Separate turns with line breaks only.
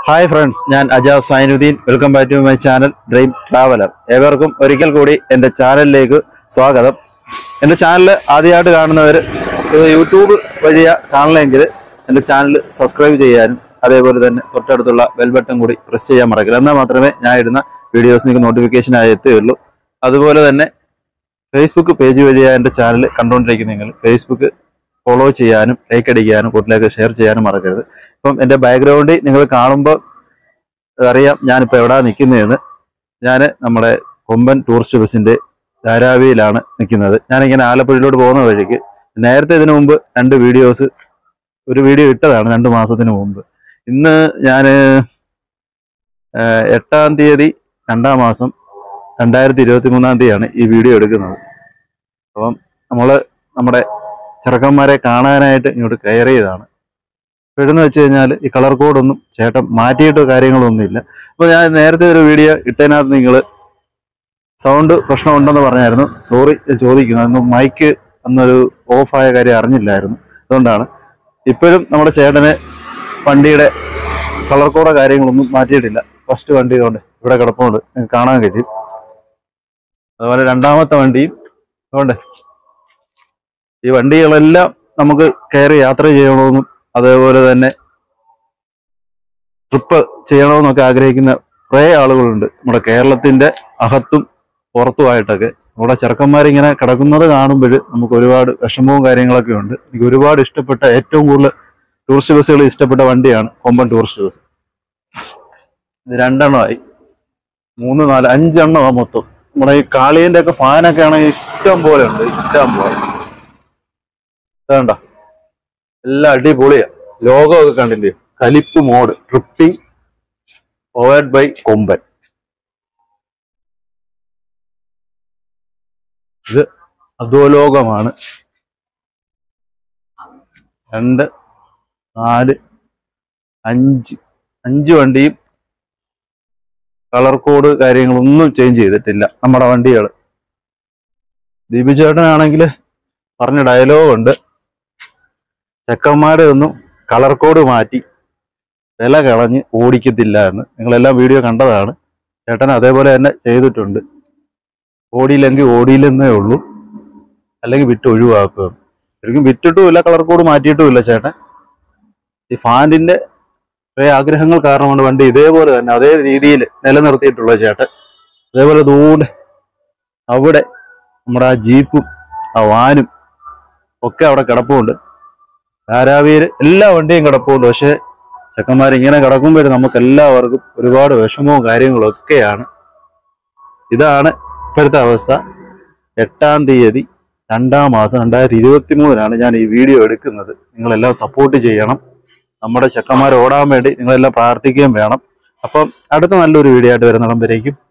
Hi friends, ഞാൻ Ajaz Zainudeen. Welcome back to my channel dream traveller. ഏവർക്കും ഒരിക്കൽ കൂടി എൻ്റെ ചാനലിലേക്ക് സ്വാഗതം. എൻ്റെ ചാനൽ ആദ്യമായിട്ട് കാണുന്നവർ യൂട്യൂബ് വഴിയാണ് കാണണമെങ്കിൽ എൻ്റെ ചാനൽ സബ്സ്ക്രൈബ് ചെയ്യാനും അതേപോലെ തന്നെ തൊട്ടടുത്തുള്ള ബെൽ ബട്ടൺ കൂടി പ്രസ് ചെയ്യാൻ മറക്കില്ല. എന്നാൽ മാത്രമേ ഞാൻ ഇടുന്ന വീഡിയോസ് നിങ്ങൾക്ക് നോട്ടിഫിക്കേഷനായി എത്തുകയുള്ളൂ. അതുപോലെ തന്നെ ഫേസ്ബുക്ക് പേജ് വഴിയാണ് എൻ്റെ ചാനൽ കണ്ടുകൊണ്ടിരിക്കുന്ന ഫേസ്ബുക്ക് ഫോളോ ചെയ്യാനും ലൈക്ക് അടിക്കാനും കൂട്ടിലേക്ക് ഷെയർ ചെയ്യാനും മറക്കരുത്. ഇപ്പം എൻ്റെ ബാക്ക്ഗ്രൗണ്ടിൽ നിങ്ങൾ കാണുമ്പോൾ അറിയാം ഞാനിപ്പോൾ എവിടെ നിൽക്കുന്നതെന്ന്. ഞാൻ നമ്മുടെ കൊമ്പൻ ടൂറിസ്റ്റ് ബസ്സിൻ്റെ ധാരാവിയിലാണ് നിൽക്കുന്നത്. ഞാനിങ്ങനെ ആലപ്പുഴയിലോട്ട് പോകുന്ന വഴിക്ക് നേരത്തെ ഇതിനു മുമ്പ് ഒരു വീഡിയോ ഇട്ടതാണ് 2 മാസത്തിന് മുമ്പ്. ഇന്ന് ഞാൻ 8-ാം തീയതി 2-ാം മാസം 2023-ാം തീയതിയാണ് ഈ വീഡിയോ എടുക്കുന്നത്. അപ്പം നമ്മുടെ ചെറുക്കന്മാരെ കാണാനായിട്ട് ഇങ്ങോട്ട് കയറിയതാണ്. ഇപ്പോഴെന്ന് വെച്ച് കഴിഞ്ഞാൽ ഈ കളർ കോഡൊന്നും ചേട്ടൻ മാറ്റിയിട്ടോ കാര്യങ്ങളൊന്നുമില്ല. അപ്പോൾ ഞാൻ നേരത്തെ ഒരു വീഡിയോ ഇട്ടതിനകത്ത് നിങ്ങൾ സൗണ്ട് പ്രശ്നമുണ്ടെന്ന് പറഞ്ഞായിരുന്നു. സോറി ചോദിക്കുന്നു, അന്ന് മൈക്ക് അന്നൊരു ഓഫായ കാര്യം അറിഞ്ഞില്ലായിരുന്നു. അതുകൊണ്ടാണ്. ഇപ്പോഴും നമ്മുടെ ചേട്ടന് വണ്ടിയുടെ കളർ കോഡോ കാര്യങ്ങളൊന്നും മാറ്റിയിട്ടില്ല. ഫസ്റ്റ് വണ്ടി ഇതുകൊണ്ട് ഇവിടെ കിടപ്പുണ്ട്, നിങ്ങൾക്ക് കാണാൻ കഴിയും. അതുപോലെ 2-ാമത്തെ വണ്ടിയും അതുകൊണ്ട് ഈ വണ്ടികളെല്ലാം നമുക്ക് കയറി യാത്ര ചെയ്യണമെന്നും അതേപോലെ തന്നെ ട്രിപ്പ് ചെയ്യണമെന്നൊക്കെ ആഗ്രഹിക്കുന്ന കുറേ ആളുകളുണ്ട് നമ്മുടെ കേരളത്തിൻ്റെ അകത്തും പുറത്തുമായിട്ടൊക്കെ. നമ്മുടെ ചെറുക്കന്മാരിങ്ങനെ കിടക്കുന്നത് കാണുമ്പോൾ നമുക്ക് ഒരുപാട് വിഷമവും കാര്യങ്ങളൊക്കെ ഉണ്ട്. എനിക്ക് ഒരുപാട് ഇഷ്ടപ്പെട്ട, ഏറ്റവും കൂടുതൽ ടൂറിസ്റ്റ് ബസ്സുകൾ ഇഷ്ടപ്പെട്ട വണ്ടിയാണ് കൊമ്പൻ ടൂറിസ്റ്റ് ബസ്. ഇത് 2 എണ്ണമായി, 3, 4, 5 എണ്ണമാണ് മൊത്തം. നമ്മുടെ ഈ കാളിയൻ്റെ ഒക്കെ ഫാനൊക്കെ ആണെങ്കിൽ ഇഷ്ടം പോലെ ഉണ്ട്, ഇഷ്ടം പോലെ. വേണ്ട, എല്ലാം അടിപൊളിയാ. ലോഗമൊക്കെ കണ്ടില്ലേ, കലിപ്പ് മോഡ് ട്രിപ്പിംഗ് പവേർഡ് ബൈ കൊമ്പൻ. ഇത് അധോലോകമാണ്. 2, 4, 5 വണ്ടിയും കളർ കോഡ് കാര്യങ്ങളൊന്നും ചേഞ്ച് ചെയ്തിട്ടില്ല നമ്മുടെ വണ്ടികൾ. ദീപു ചേട്ടനാണെങ്കിൽ പറഞ്ഞ ഡയലോഗുണ്ട്, ചെക്കന്മാരെ ഒന്നും കളർ കോഡ് മാറ്റി വില കളഞ്ഞ് ഓടിക്കത്തില്ല എന്ന്. നിങ്ങളെല്ലാം വീഡിയോ കണ്ടതാണ്. ചേട്ടൻ അതേപോലെ തന്നെ ചെയ്തിട്ടുണ്ട്. ഓടിയില്ലെങ്കിൽ ഓടിയില്ലെന്നേ ഉള്ളൂ, അല്ലെങ്കിൽ വിട്ട് ഒഴിവാക്കുക. ശരിക്കും വിറ്റിട്ടുമില്ല, കളർ കോഡ് മാറ്റിയിട്ടുമില്ല ചേട്ടൻ. ഈ ഫാനിൻ്റെ കുറേ ആഗ്രഹങ്ങൾ കാരണമാണ് വണ്ടി ഇതേപോലെ തന്നെ അതേ രീതിയിൽ നിലനിർത്തിയിട്ടുള്ള ചേട്ടൻ. അതേപോലെ ദൂരെ അവിടെ നമ്മുടെ ആ ജീപ്പും ആ വാനും ഒക്കെ അവിടെ കിടപ്പുണ്ട്. ധാരാവിയിൽ എല്ലാ വണ്ടിയും കിടപ്പുണ്ട്. പക്ഷെ ചെക്കന്മാരിങ്ങനെ കിടക്കുമ്പോൾ നമുക്ക് എല്ലാവർക്കും ഒരുപാട് വിഷമവും കാര്യങ്ങളും ഒക്കെയാണ്. ഇതാണ് ഇപ്പോഴത്തെ അവസ്ഥ. 8-ാം തീയതി 2-ാം മാസം 2023-നാണ് ഞാൻ ഈ വീഡിയോ എടുക്കുന്നത്. നിങ്ങളെല്ലാം സപ്പോർട്ട് ചെയ്യണം. നമ്മുടെ ചെക്കന്മാർ ഓടാൻ വേണ്ടി നിങ്ങളെല്ലാം പ്രാർത്ഥിക്കുകയും വേണം. അപ്പം അടുത്ത നല്ലൊരു വീഡിയോ ആയിട്ട് വരുന്നിടം വരേക്കും